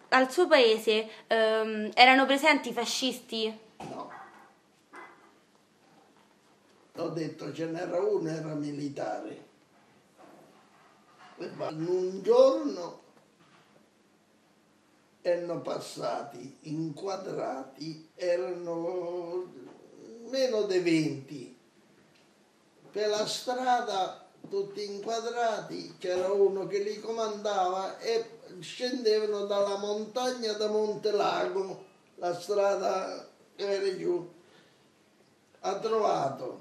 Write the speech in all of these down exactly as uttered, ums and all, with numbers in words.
al suo paese ehm, erano presenti i fascisti? No. Ho detto ce n'era uno, era militare. In un giorno erano passati inquadrati, erano meno di venti. Per la strada tutti inquadrati, c'era uno che li comandava e scendevano dalla montagna da Montelago, la strada che era giù. Ha trovato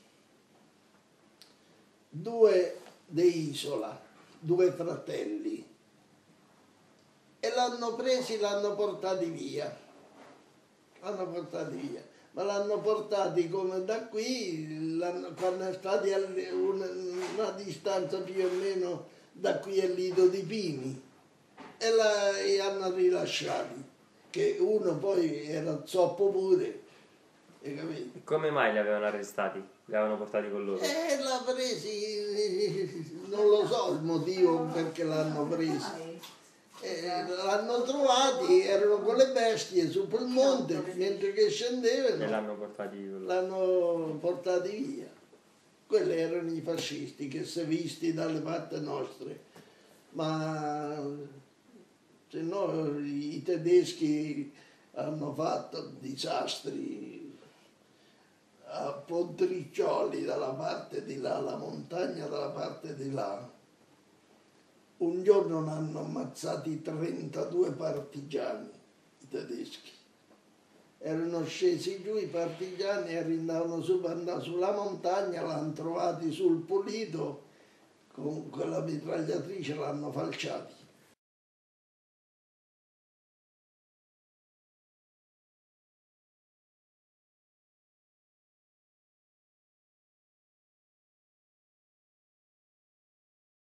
due di Isola, due fratelli, e l'hanno presi, l'hanno portati via, l'hanno portati via, ma l'hanno portati come da qui, quando è stati a una, una distanza più o meno da qui al Lido di Pini, e la, li hanno rilasciati, che uno poi era zoppo pure, hai capito? Come mai li avevano arrestati? Li avevano portati con loro? E l'ha presi, non lo so il motivo perché l'hanno presi. Eh, l'hanno trovati, erano con le bestie su quel monte, mentre che scendevano E l'hanno portati con loro. l'hanno portati via. Quelli erano i fascisti che si visti dalle parti nostre, ma se no i tedeschi hanno fatto disastri a Pontriccioli dalla parte di là, la montagna dalla parte di là. Un giorno ne hanno ammazzati trentadue partigiani, i tedeschi. Erano scesi giù i partigiani e andavano su per andare sulla montagna, l'hanno trovati sul Pulito, con quella mitragliatrice l'hanno falciati.